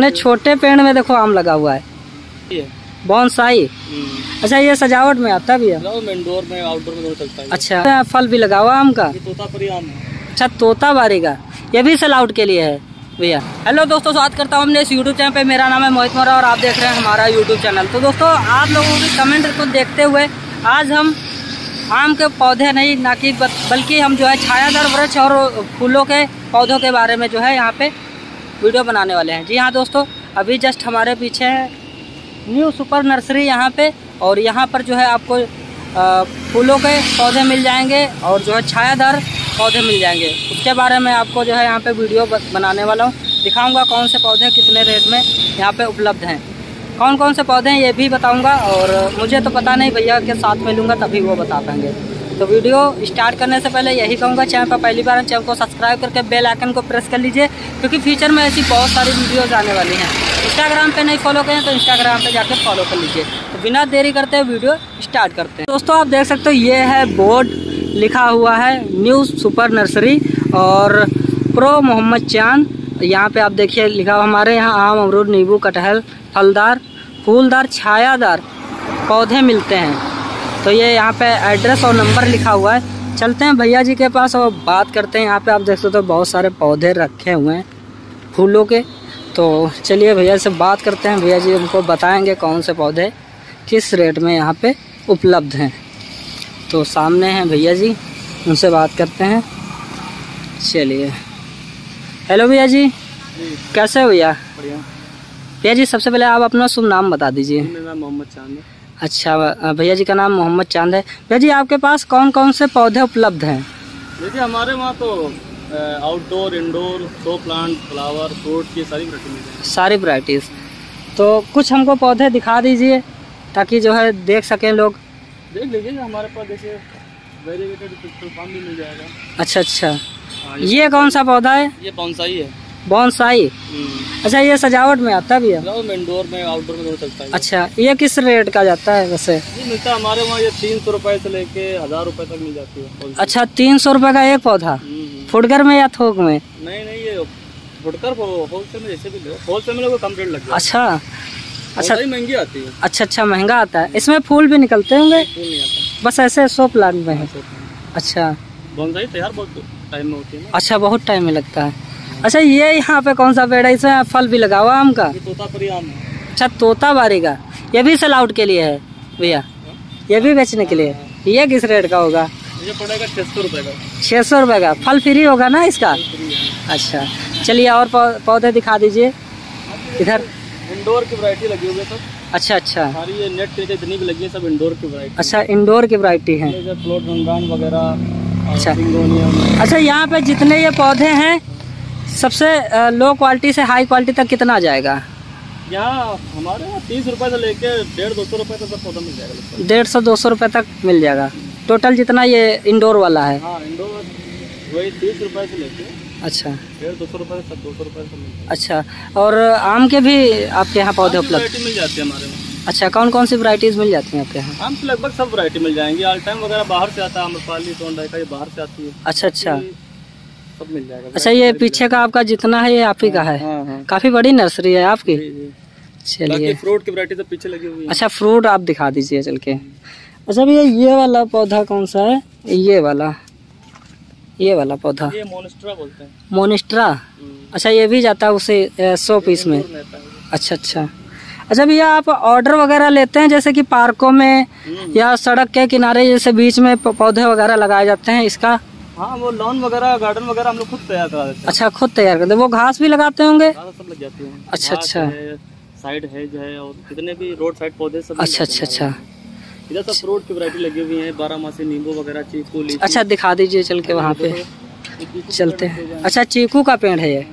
इतने छोटे पेड़ में देखो आम लगा हुआ है, बोनसाई। अच्छा, ये सजावट में आता भी है? इंडोर में आउटडोर में दोनों चलता है। अच्छा, फल भी लगा हुआ आम का? तोतापुरी आम है। अच्छा, तोताबारी का, ये भी सलाउट के लिए है भैया। हेलो दोस्तों, स्वागत करता हूँ हमने इस यूट्यूब चैनल पे। मेरा नाम है मोहित मोरा और आप देख रहे हैं हमारा यूट्यूब चैनल। तो दोस्तों, आप लोगों की कमेंट को देखते हुए आज हम आम के पौधे नहीं ना कि बल्कि हम जो है छायादार वृक्ष और फूलों के पौधों के बारे में जो है यहाँ पे वीडियो बनाने वाले हैं। जी हाँ दोस्तों, अभी जस्ट हमारे पीछे है न्यू सुपर नर्सरी यहाँ पे, और यहाँ पर जो है आपको फूलों के पौधे मिल जाएंगे और जो है छायादार पौधे मिल जाएंगे। उसके बारे में आपको जो है यहाँ पे वीडियो बनाने वाला हूँ, दिखाऊंगा कौन से पौधे कितने रेट में यहाँ पे उपलब्ध हैं, कौन कौन से पौधे हैं ये भी बताऊंगा। और मुझे तो पता नहीं, भैया के साथ मिलूंगा तभी वो बता पाएंगे। तो वीडियो स्टार्ट करने से पहले यही कहूँगा, चैनल पर पहली बार चैनल को सब्सक्राइब करके बेल आइकन को प्रेस कर लीजिए, क्योंकि फ्यूचर में ऐसी बहुत सारी वीडियोज़ आने वाली हैं। इंस्टाग्राम पे नहीं फॉलो करें तो इंस्टाग्राम पे जाके फॉलो कर लीजिए। तो बिना देरी करते हुए वीडियो स्टार्ट करते हैं। दोस्तों, आप देख सकते हो ये है बोर्ड, लिखा हुआ है न्यू सुपर नर्सरी और प्रो मोहम्मद चांद। यहाँ पे आप देखिए लिखा हुआ, हमारे यहाँ आम, अमरूद, नींबू, कटहल, फलदार, फूलदार, छायादार पौधे मिलते हैं। तो ये यहाँ पे एड्रेस और नंबर लिखा हुआ है। चलते हैं भैया जी के पास और बात करते हैं। यहाँ पे आप देख सकते हो बहुत सारे पौधे रखे हुए हैं फूलों के। तो चलिए भैया से बात करते हैं, भैया जी हमको बताएंगे कौन से पौधे किस रेट में यहाँ पे उपलब्ध हैं। तो सामने हैं भैया जी, उनसे बात करते हैं। चलिए, हेलो भैया जी, कैसे हो भैया? बढ़िया। भैया जी सबसे पहले आप अपना शुभ नाम बता दीजिए। मेरा नाम मोहम्मद चांद है। अच्छा, भैया जी का नाम मोहम्मद चांद है। भैया जी आपके पास कौन कौन से पौधे उपलब्ध हैं? देखिए, हमारे वहाँ तो outdoor, indoor, show plant, flower, fruit की सारी वैरायटी मिल जाएगी। सारी वैरायटीज़। तो कुछ हमको पौधे दिखा दीजिए ताकि जो है देख सकें लोग। देख लीजिए, हमारे पास देखिए वेरीगेटेड पिस्टल पाम भी मिल जाएगा। अच्छा अच्छा, ये कौन सा पौधा है? ये बोनसाई है। बोनसाई। अच्छा, ये सजावट में आता भी है? इंडोर में आउटडोर में दोनों चलता है। अच्छा, ये किस रेट का जाता है वैसे? ये मिलता है हमारे वहाँ, ये 300 रुपए से लेके 1000 रुपए तक मिल जाती है। अच्छा, 300 रुपए का एक पौधा? फुटकर में या थोक में? नहीं, ये फुटकर होलसेल में जैसे भी लो, होलसेल में लोग कम रेट लग। अच्छा अच्छा, महंगी आती है। अच्छा, महंगा आता है। इसमें फूल भी निकलते होंगे? फूल नहीं आता, बस ऐसे शो प्लांट में है। अच्छा, बोनसाई तैयार बहुत टाइम में होती है ना। अच्छा, बहुत टाइम में लगता है। अच्छा, ये यहाँ पे कौन सा पेड़ है? इसमें फल भी लगा हुआ आम का? ये तोतापुरी आम है। अच्छा, तोताबारी का, ये भी सलाउट के लिए है भैया? ये भी बेचने के लिए? ये किस रेट का होगा? ये पड़ेगा 600 रुपए का। 600 रुपए का? फल फ्री होगा ना इसका? अच्छा, चलिए और पौधे दिखा दीजिए इधर। इंडोर की वैरायटी लगी हुई है सब। अच्छा अच्छा, हमारी ये नेट के जितनी भी लगी है सब इंडोर की वैरायटी। अच्छा, इंडोर की वैरायटी है। फ्लोट रंगान वगैरह। अच्छा अच्छा, यहाँ पे जितने ये पौधे हैं सबसे लो क्वालिटी से हाई क्वालिटी तक कितना आ जाएगा? यहाँ हमारे यहाँ 30 रुपए से लेके 150-200 रुपए तक सब पौधा मिल जाएगा। 150-200 रुपए तक मिल जाएगा टोटल, जितना ये इंडोर वाला है? हाँ, इंडोर वही 30 रुपए से लेके। अच्छा, 150-200 रुपए से 200 रुपए से मिल। अच्छा, और आम के भी आपके यहाँ पौधे उपलब्ध मिल जाती है हमारे यहाँ? अच्छा, कौन कौन सी वैरायटीज मिल जाती हैं आपके यहाँ? आम की लगभग सब वैरायटी मिल जाएंगी। ऑल टाइम वगैरह बाहर से आता है, आम्रपाली, सोनडाई ये बाहर से आती है। अच्छा अच्छा, सब मिल जाएगा। अच्छा, ये पीछे का आपका जितना है ये आप ही का है? हाँ। काफी बड़ी नर्सरी है आपकी। चलिए, फ्रूट की वैरायटी सब पीछे लगी हुई है। अच्छा, फ्रूट आप दिखा दीजिए चल के। अच्छा भैया, ये वाला पौधा कौन सा है? ये वाला पौधा? ये मोनिस्ट्रा बोलते हैं। मोनिस्ट्रा? अच्छा, ये भी जाता है उसे 100 पीस में? अच्छा अच्छा। अच्छा भैया, आप ऑर्डर वगैरह लेते हैं जैसे कि पार्कों में या सड़क के किनारे जैसे बीच में पौधे वगैरह लगाए जाते हैं इसका? हाँ, वो लॉन वगैरह, गार्डन वगैरह हम लोग खुद तैयार करा देते हैं। अच्छा, खुद तैयार करते हैं? वो घास भी लगाते होंगे? सब लग जाती है। अच्छा अच्छा, साइड हेज है और जितने भी रोड साइड पौधे सब। अच्छा अच्छा अच्छा, इधर सब फ्रूट की वैरायटी लगी हुई है, 12मासी, नींबू वगैरह, चीकू, लीची। अच्छा, दिखा दीजिए चल के वहाँ पे चलते हैं। अच्छा, चीकू का पेड़ है ये?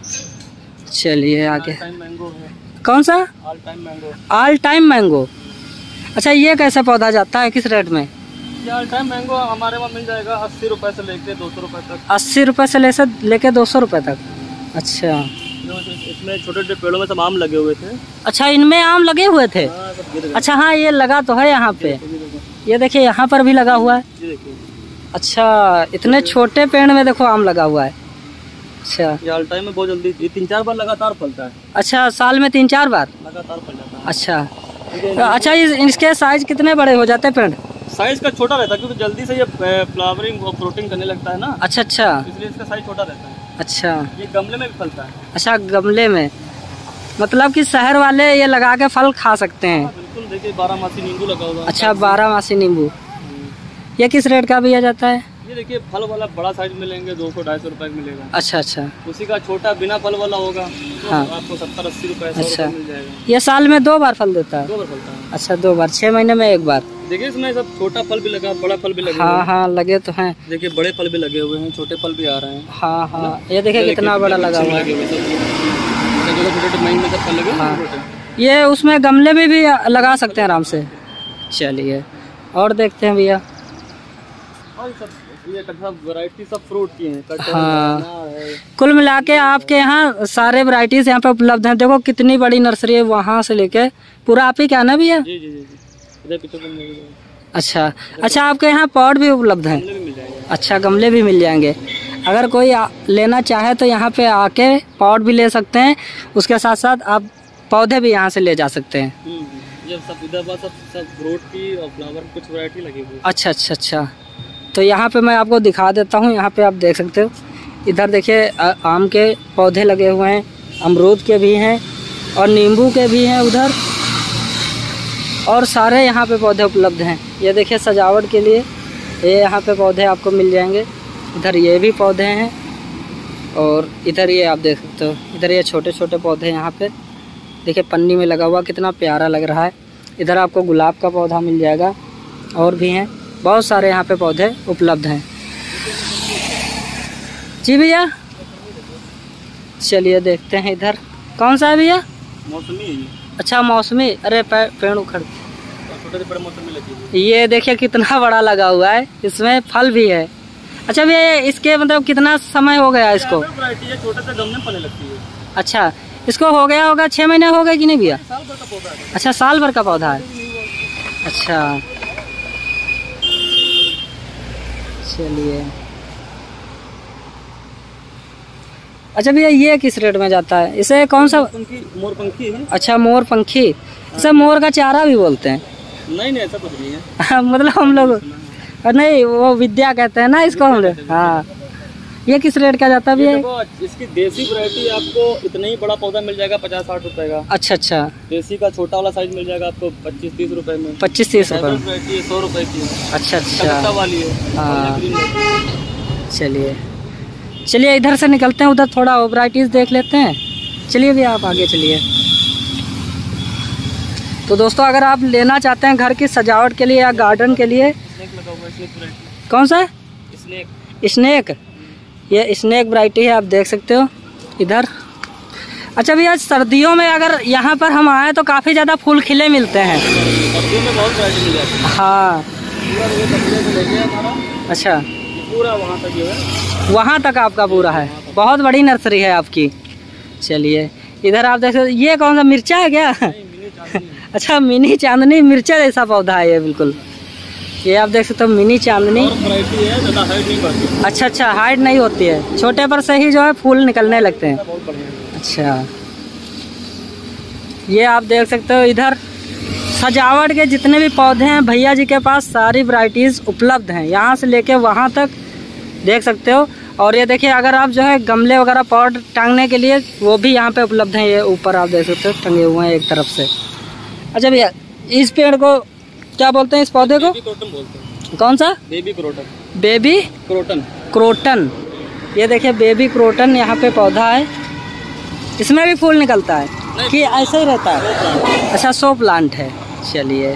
चलिए आगे। मैंगो है। कौन सा? All time mango. All time mango? अच्छा, ये कैसे पौधा जाता है, किस रेट में? ऑल टाइम मैंगो हमारे वहाँ मिल जाएगा 80 रुपए से लेके 200 रुपए तक। 80 रुपए से लेके 200 रुपए तक? अच्छा, इसमें छोटे छोटे पेड़ों में सब आम लगे हुए थे। अच्छा, इनमें आम लगे हुए थे? अच्छा, हाँ, ये लगा तो है यहाँ पे, ये देखिए यहाँ पर भी लगा हुआ है। अच्छा, इतने छोटे पेड़ में देखो आम लगा हुआ है। अच्छा, ये ऑल टाइम में बहुत जल्दी, ये 3-4 बार लगातार फलता है। अच्छा, साल में 3-4 बार लगातार फल जाता है। अच्छा, तो अच्छा, इसके साइज कितने बड़े हो जाते हैं पेड़? साइज का छोटा रहता है क्योंकि जल्दी से ये फ्लावरिंग और फ्रूटिंग करने लगता है ना। अच्छा अच्छा, इसलिए इसका साइज छोटा रहता है। अच्छा, ये गमले में भी फलता है। अच्छा, गमले में, मतलब कि शहर वाले ये लगा के फल खा सकते हैं। बिल्कुल, देखिए 12 नींबू लगा हुआ है। अच्छा, 12 नींबू। ये किस रेट का भी आ जाता है? ये देखिए फल वाला बड़ा साइज मिलेंगे 200-250 रुपए का मिलेगा। अच्छा अच्छा, उसी का छोटा बिना फल वाला होगा तो हाँ, आपको 70-80 रुपए, 100 अच्छा, रुपए मिल जाएगा। ये साल में 2 बार फल देता है? 2 बार फलता है। अच्छा, 2 बार, 6 महीने में 1 बार। देखिए इसमें सब छोटा फल भी लगा, बड़ा फल भी लगा। हाँ हाँ, लगे तो हैं। देखिए बड़े फल भी लगे हुए हैं, छोटे फल भी आ रहे हैं। हाँ हाँ, ये देखिए कितना बड़ा लगा हुआ है। छोटे महीने में सब फल लगे। हाँ, ये उसमें गमले में भी लगा सकते हैं आराम से। चलिए और देखते हैं भैया। ये वैरायटी सब फ्रूट की हैं। हाँ, कुल मिला के आपके यहाँ सारे वैरायटीज यहाँ पे उपलब्ध हैं। देखो कितनी बड़ी नर्सरी है, वहाँ से लेके पूरा आप ही क्या ना भैया? जी जी जी, इधर पीछे। अच्छा अच्छा, आपके यहाँ पॉट भी उपलब्ध हैं? गमले भी मिल जाएंगे। अच्छा, गमले भी मिल जाएंगे। अगर कोई लेना चाहे तो यहाँ पे आके पॉट भी ले सकते हैं, उसके साथ साथ आप पौधे भी यहाँ से ले जा सकते हैं। ये सब इधर सब फ्रूट की और फ्लावर कुछ वैरायटी लगी हुई है। अच्छा अच्छा अच्छा, तो यहाँ पे मैं आपको दिखा देता हूँ। यहाँ पे आप देख सकते हो, इधर देखिए आम के पौधे लगे हुए हैं, अमरूद के भी हैं और नींबू के भी हैं उधर, और सारे यहाँ पे पौधे उपलब्ध हैं। ये देखिए सजावट के लिए ये यहाँ पे पौधे आपको मिल जाएंगे। इधर ये भी पौधे हैं और इधर ये आप देख सकते हो, इधर ये छोटे छोटे पौधे यहाँ पे देखिए पन्नी में लगा हुआ, कितना प्यारा लग रहा है। इधर आपको गुलाब का पौधा मिल जाएगा और भी हैं, बहुत सारे यहाँ पे पौधे उपलब्ध हैं। जी भैया, चलिए देखते हैं इधर कौन सा है भैया? मौसमी है ये। अच्छा, मौसमी। अरे पेड़ उखड़, छोटे बड़े मौसमी लगी हुई है। ये देखिए कितना बड़ा लगा हुआ है, इसमें फल भी है। अच्छा भैया, इसके मतलब कितना समय हो गया इसको? वैरायटी है, छोटे से गमले में फलने लगती है। अच्छा, इसको हो गया होगा 6 महीने हो गए कि नहीं भैया? साल भर का पौधा है। अच्छा, साल भर का पौधा है। अच्छा, चलिए। अच्छा भैया, ये किस रेट में जाता है? इसे कौन सा? मोरपंखी है। अच्छा, मोरपंखी। इसे मोर का चारा भी बोलते हैं? नहीं ऐसा कुछ नहीं है। मतलब हम लोग नहीं, वो विद्या कहते हैं ना इसको हम लोग। हाँ, ये किस रेट का जाता है भैया? इसकी देसी वैरायटी आपको इतना ही बड़ा पौधा मिल जाएगा 50-60 रुपए का। अच्छा अच्छा, देसी का छोटा वाला साइज मिल जाएगा आपको 25-30 रुपए में। 25-30 रुपए? वैरायटी 100 रुपए की है। अच्छा अच्छा, वाली है। हाँ, चलिए चलिए इधर से निकलते हैं, उधर थोड़ा वैरायटीज देख लेते हैं। चलिए भैया आप आगे चलिए। तो दोस्तों, अगर आप लेना चाहते हैं घर की सजावट के लिए या गार्डन के लिए, कौन सा? स्नेक। ये स्नेक वैरायटी है, आप देख सकते हो इधर। अच्छा भैया, सर्दियों में अगर यहाँ पर हम आए तो काफ़ी ज़्यादा फूल खिले मिलते हैं। सर्दियों में बहुत वैरायटी मिल जाती है। हाँ, अच्छा, पूरा वहाँ तक जो है, वहाँ तक आपका पूरा है। बहुत बड़ी नर्सरी है आपकी। चलिए इधर आप देख सकते, ये कौन सा मिर्चा है क्या? अच्छा, मिनी चांदनी मिर्चा जैसा पौधा है ये, बिल्कुल। ये आप देख सकते हो, मिनी चांदनी। वैरायटी है, ज़्यादा हाइट नहीं बढ़ती। अच्छा अच्छा, हाइट नहीं होती है, छोटे पर से ही जो है फूल निकलने लगते हैं। बहुत बढ़िया। अच्छा, ये आप देख सकते हो इधर सजावट के जितने भी पौधे हैं भैया जी के पास सारी वैरायटीज़ उपलब्ध हैं, यहाँ से लेके वहाँ तक देख सकते हो। और ये देखिए, अगर आप जो है गमले वगैरह पॉट टांगने के लिए वो भी यहाँ पे उपलब्ध हैं। ये ऊपर आप देख सकते हो टंगे हुए हैं एक तरफ से। अच्छा भैया, इस पेड़ को क्या बोलते हैं, इस पौधे को? क्रोटन बोलते हैं। कौन सा? Baby croton. Baby croton. Croton. ये देखिए बेबी क्रोटन यहाँ पे पौधा है। इसमें भी फूल निकलता है कि ऐसे ही रहता है? अच्छा, 100 प्लांट है। चलिए,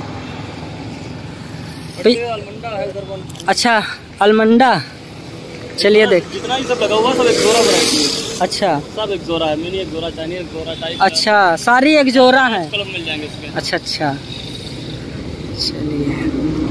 अच्छा, अलमंडा। चलिए देख, जितना ही सब लगा हुआ सब एक जोड़ा वैरायटी है। अच्छा, सब एक जोड़ा है, मिनी एक जोड़ा, चाइनीज एक जोड़ा, टाइप। अच्छा, सारी एक जोड़ा है। कलम मिल जाएंगे इसके। अच्छा अच्छा, चलिए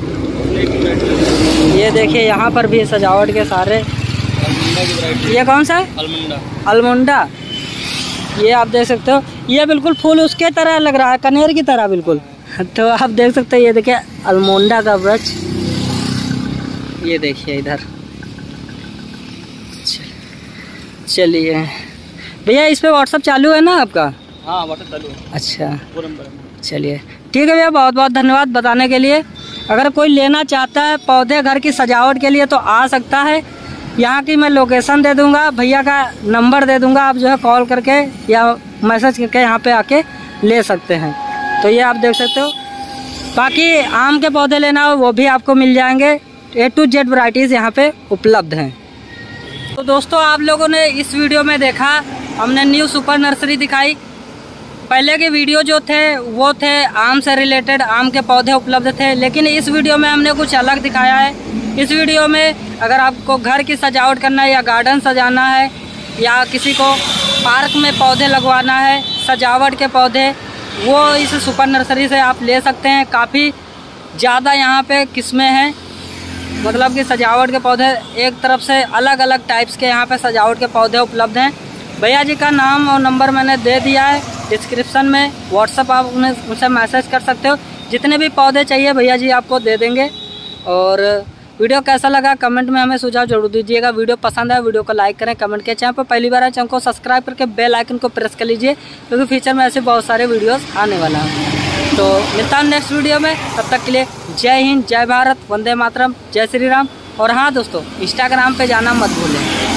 एक ये देखिए यहाँ पर भी सजावट के सारे। अलमंडा की वैरायटी। ये कौन सा है? अलमंडा। अलमंडा। ये आप देख सकते हो, ये बिल्कुल फूल उसके तरह लग रहा है, कनेर की तरह बिल्कुल। तो आप देख सकते हो, ये देखिए अलमंडा का वृक्ष। ये देखिए इधर। चलिए भैया, इस पे व्हाट्सअप चालू है ना आपका? हाँ व्हाट्सएप चालू है। अच्छा वो नंबर है। चलिए ठीक है भैया, बहुत बहुत धन्यवाद बताने के लिए। अगर कोई लेना चाहता है पौधे घर की सजावट के लिए तो आ सकता है। यहाँ की मैं लोकेशन दे दूंगा, भैया का नंबर दे दूंगा, आप जो है कॉल करके या मैसेज करके यहाँ पे आके ले सकते हैं। तो ये आप देख सकते हो। बाकी आम के पौधे लेना हो वो भी आपको मिल जाएंगे। A to Z वैरायटीज़ यहाँ पे उपलब्ध हैं। तो दोस्तों आप लोगों ने इस वीडियो में देखा, हमने न्यू सुपर नर्सरी दिखाई। पहले के वीडियो जो थे वो थे आम से रिलेटेड, आम के पौधे उपलब्ध थे, लेकिन इस वीडियो में हमने कुछ अलग दिखाया है। इस वीडियो में अगर आपको घर की सजावट करना है या गार्डन सजाना है या किसी को पार्क में पौधे लगवाना है, सजावट के पौधे, वो इस सुपर नर्सरी से आप ले सकते हैं। काफ़ी ज़्यादा यहाँ पे किस्में हैं, मतलब कि सजावट के पौधे एक तरफ से अलग अलग टाइप्स के यहाँ पे सजावट के पौधे उपलब्ध हैं। भैया जी का नाम और नंबर मैंने दे दिया है डिस्क्रिप्शन में, व्हाट्सअप आप उनसे मैसेज कर सकते हो। जितने भी पौधे चाहिए भैया जी आपको दे देंगे। और वीडियो कैसा लगा कमेंट में हमें सुझाव जरूर दीजिएगा। वीडियो पसंद है वीडियो को लाइक करें, कमेंट करें। चैनल पर पहली बार आए चैनल को सब्सक्राइब करके बेल आइकन को प्रेस कर लीजिए, क्योंकि फ्यूचर में ऐसे बहुत सारे वीडियोस आने वाला है। तो मिलता हूँ नेक्स्ट वीडियो में, तब तक के लिए जय हिंद, जय भारत, वंदे मातरम, जय श्री राम। और हाँ दोस्तों, इंस्टाग्राम पे जाना मत भूलें।